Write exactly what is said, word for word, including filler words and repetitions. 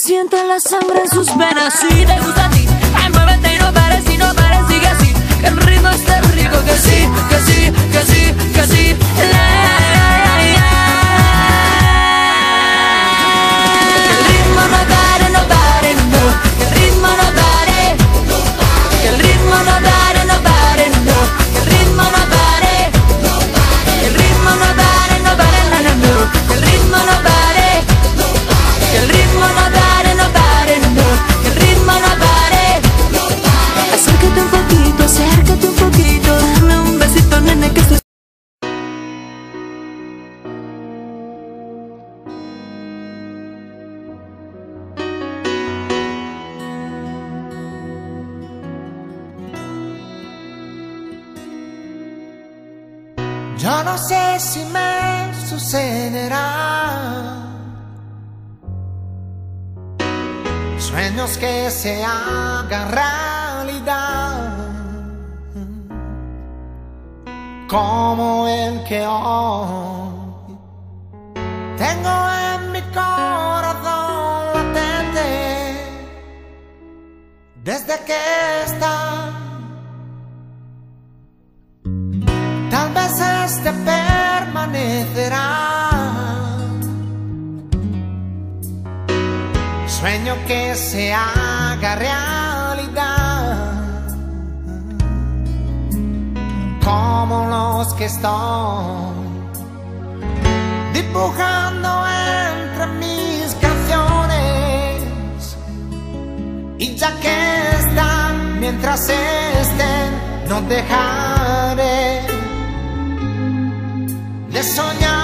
siente la sangre en sus venas. Si te gusta a ti, ay, muévete y no pares, y no pares, sigue así. Que el ritmo está rico, que sí, que sí, que sí, que sí. La, la, la, la. Que el ritmo no pare, no pare, no. Que el ritmo no pare. Que el ritmo no pare, no pare, no. Que el ritmo no pare. Que el ritmo no pare, no pare, no, no, no. Que el ritmo no pare. Que el ritmo no pare, no pare, no. Que el ritmo no pare. Acércate un poquito, acércate un poquito. Dame un besito, nene, que estoy. Yo no sé si me sucederá. Sueños que se hagan realidad, como el que hoy tengo en mi corazón latente, desde que está. Tal vez este permanecerá. Sueño que se haga realidad, como los que estoy dibujando entre mis canciones. Y ya que están, mientras estén, no dejaré de soñar.